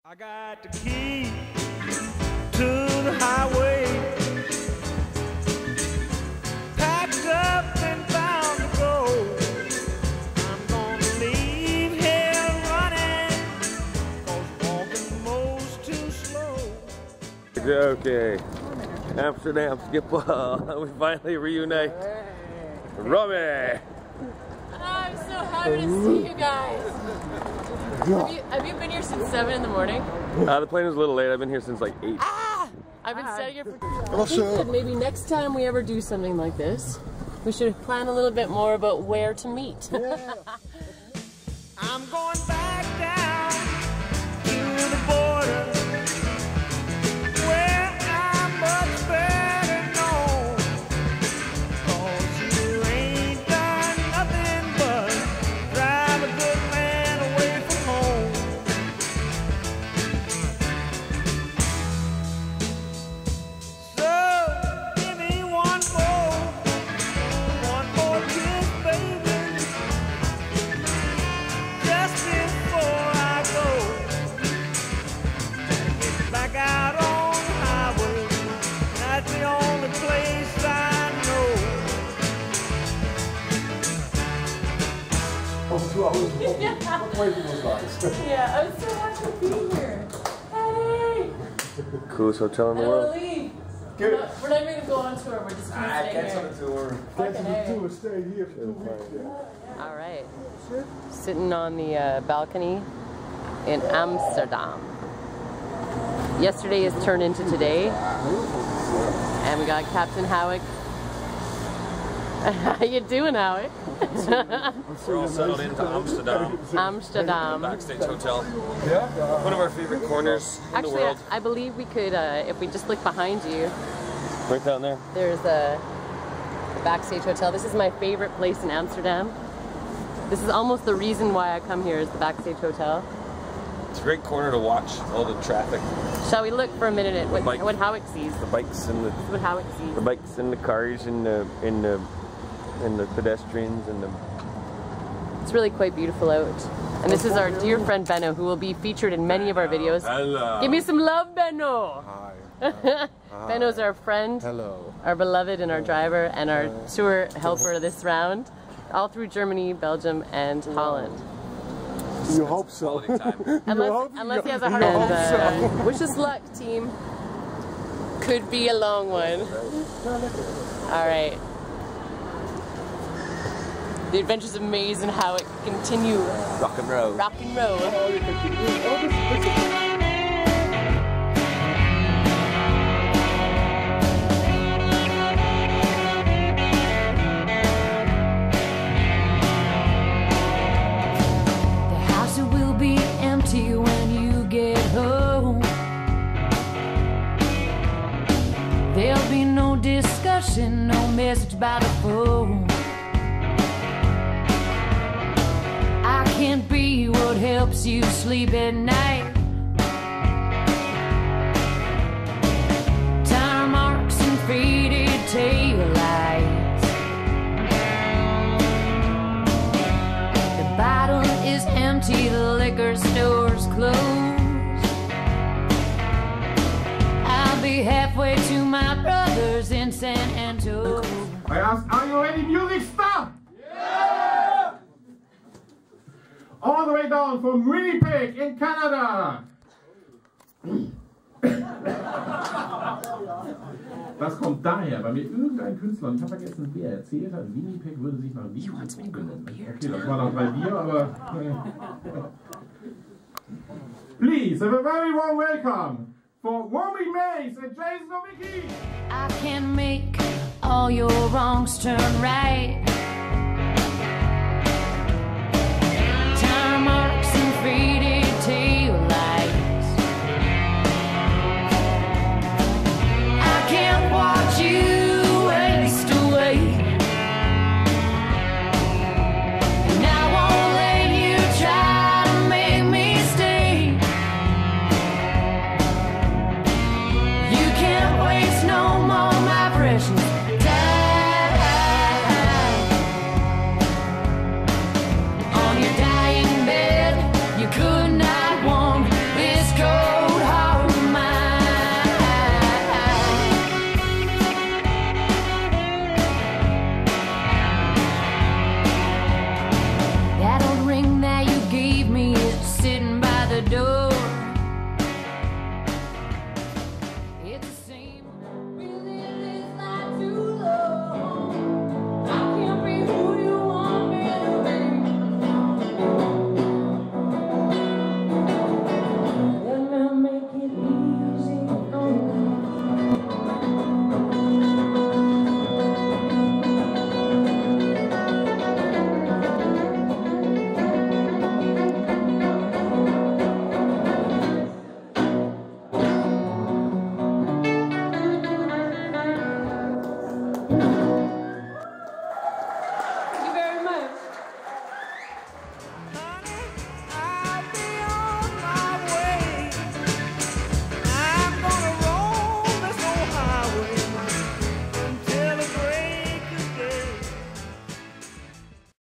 I got the key to the highway, packed up and bound to go. I'm gonna leave here running, 'cause walking most too slow. Okay, Amsterdam Schiphol. We finally reunite. Robbie! I'm so happy to see you guys. Have you been here since 7 in the morning? The plane was a little late. I've been here since like 8. I've been standing here for... I think that maybe next time we ever do something like this, we should plan a little bit more about where to meet. Yeah. I'm going back down to the border, where I'm much better known, 'cause you ain't done nothing but drive a good man away from home. So give me one more kiss, baby, just before I go. Get back out on the highway, that's the only place I know. Over 2 hours waiting those guys. Yeah, I'm so happy to be here. Hey! Coolest hotel in the world. Leave. Good. We're not even going to go on tour, we're just going to stay here. Cancel the tour. Cancel the tour, stay here for 2 weeks. Yeah. All right, sitting on the balcony in Amsterdam. Yesterday has turned into today, and we got Captain Howick. How you doing, Howick? We're all settled into Amsterdam. Amsterdam. Backstage hotel. One of our favorite corners in the world. I believe we could, if we just look behind you, Right down there. there's the Backstage Hotel. This is my favorite place in Amsterdam. This is almost the reason why I come here, is the Backstage Hotel. It's a great corner to watch all the traffic. Shall we look for a minute at what Howick sees? The bikes and the What Howick sees. bikes and the cars and the pedestrians and the. It's really quite beautiful out. And this is our dear friend Benno, who will be featured in many of our videos. Hello. Give me some love, Benno! Hi. Benno's our friend, Hello. our beloved and our driver, and our tour helper this round, all through Germany, Belgium, and Holland. You hope so. Unless he has a heart attack. Wish us luck, team. Could be a long one. Alright. The adventures of Maze and Howick continue. Rock and roll. Rock and roll. The house will be empty when you get home. There'll be no discussion, no message by the phone. I can't be what helps you sleep at night. Tire marks and faded tail lights. The bottle is empty, the liquor store's closed. I'll be halfway to my brother's in San Antonio. I asked, are you ready, music star? Yeah! All the way down from Winnipeg in Canada. Das kommt daher, weil mir irgendein Künstler, und ich habe vergessen, wer erzählt hat, Winnipeg würde sich nach Winnipeg benennen. Okay, das war noch bei dir, aber... Please, have a very warm welcome for Robbie Mays and Jason Nowicki. I can make all your wrongs turn right.